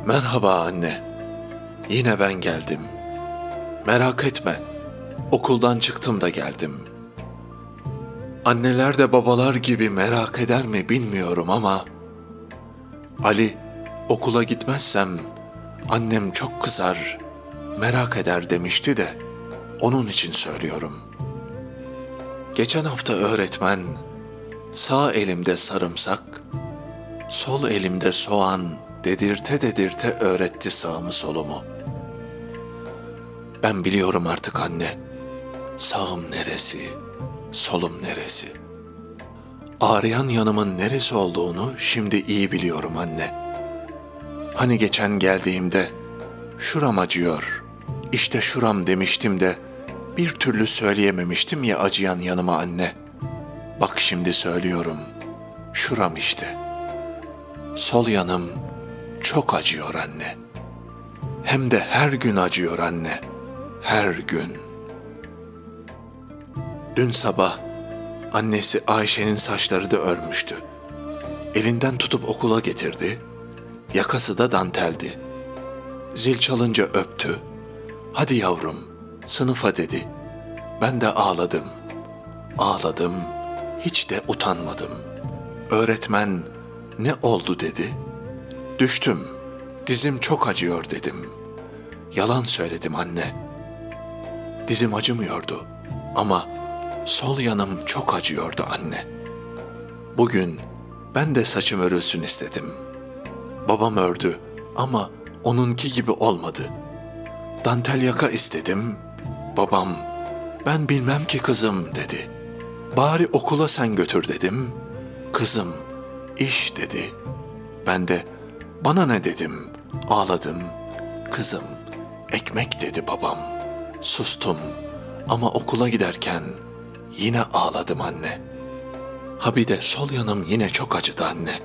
Merhaba anne. Yine ben geldim. Merak etme. Okuldan çıktım da geldim. Anneler de babalar gibi merak eder mi bilmiyorum ama Ali, okula gitmezsem annem çok kızar, merak eder demişti de onun için söylüyorum. Geçen hafta öğretmen sağ elimde sarımsak, sol elimde soğan dedirte dedirte öğretti sağımı solumu. Ben biliyorum artık anne, sağım neresi, solum neresi. Ağrıyan yanımın neresi olduğunu şimdi iyi biliyorum anne. Hani geçen geldiğimde şuram acıyor, işte şuram demiştim de bir türlü söyleyememiştim ya acıyan yanıma anne. Bak şimdi söylüyorum, şuram işte. Sol yanım çok acıyor anne. Hem de her gün acıyor anne, her gün. Dün sabah annesi Ayşe'nin saçları da örmüştü. Elinden tutup okula getirdi, yakası da danteldi. Zil çalınca öptü, hadi yavrum sınıfa dedi. Ben de ağladım, ağladım, hiç de utanmadım. Öğretmen ne oldu dedi. Düştüm, dizim çok acıyor dedim. Yalan söyledim anne. Dizim acımıyordu ama sol yanım çok acıyordu anne. Bugün ben de saçım örülsün istedim. Babam ördü ama onunki gibi olmadı. Dantel yaka istedim. Babam, ben bilmem ki kızım dedi. Bari okula sen götür dedim. Kızım, iş dedi. Ben de bana ne dedim, ağladım. Kızım, ekmek dedi babam. Sustum ama okula giderken yine ağladım anne. Ha bir de sol yanım yine çok acıdı anne.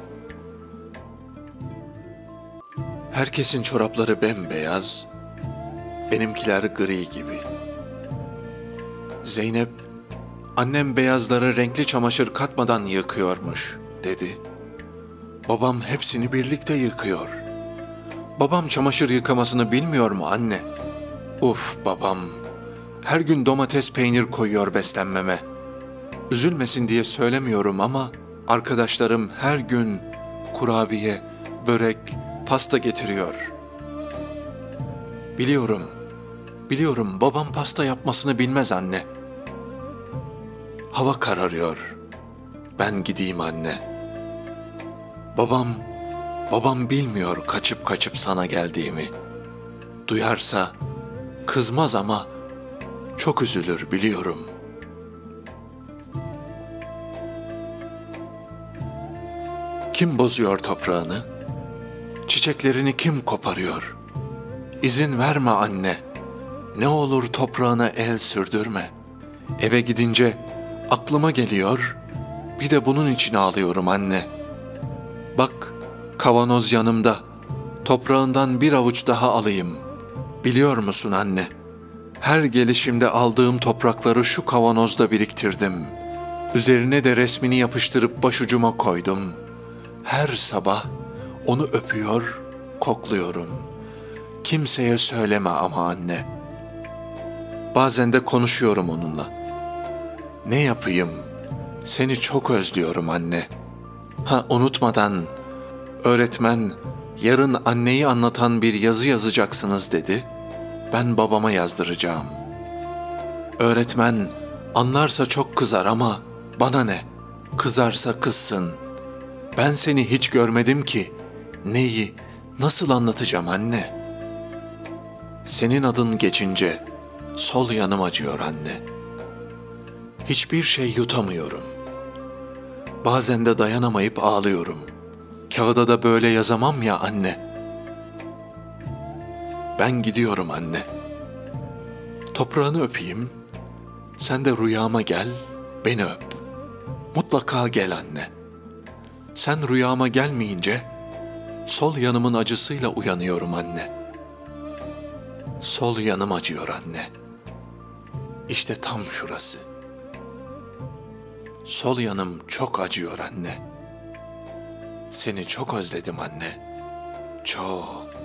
Herkesin çorapları bembeyaz, benimkiler gri gibi. Zeynep, annem beyazları renkli çamaşır katmadan yıkıyormuş dedi. Babam hepsini birlikte yıkıyor. Babam çamaşır yıkamasını bilmiyor mu anne? Uf babam, her gün domates peynir koyuyor beslenmeme. Üzülmesin diye söylemiyorum ama arkadaşlarım her gün kurabiye, börek, pasta getiriyor. Biliyorum babam pasta yapmasını bilmez anne. Hava kararıyor. Ben gideyim anne. Babam bilmiyor kaçıp kaçıp sana geldiğimi. Duyarsa kızmaz ama çok üzülür biliyorum. Kim bozuyor toprağını? Çiçeklerini kim koparıyor? İzin verme anne. Ne olur toprağına el sürdürme. Eve gidince aklıma geliyor. Bir de bunun için ağlıyorum anne. Bak, kavanoz yanımda. Toprağından bir avuç daha alayım. Biliyor musun anne? Her gelişimde aldığım toprakları şu kavanozda biriktirdim. Üzerine de resmini yapıştırıp başucuma koydum. Her sabah onu öpüyor, kokluyorum. Kimseye söyleme ama anne. Bazen de konuşuyorum onunla. Ne yapayım? Seni çok özlüyorum anne. Ha unutmadan, öğretmen yarın anneyi anlatan bir yazı yazacaksınız dedi. Ben babama yazdıracağım. Öğretmen anlarsa çok kızar ama bana ne? Kızarsa kızsın. Ben seni hiç görmedim ki. Neyi, nasıl anlatacağım anne? Senin adın geçince sol yanım acıyor anne. Hiçbir şey yutamıyorum. Bazen de dayanamayıp ağlıyorum. Kağıda da böyle yazamam ya anne. Ben gidiyorum anne. Toprağını öpeyim. Sen de rüyama gel, beni öp. Mutlaka gel anne. Sen rüyama gelmeyince sol yanımın acısıyla uyanıyorum anne. Sol yanım acıyor anne. İşte tam şurası. Sol yanım çok acıyor anne. Seni çok özledim anne. Çok.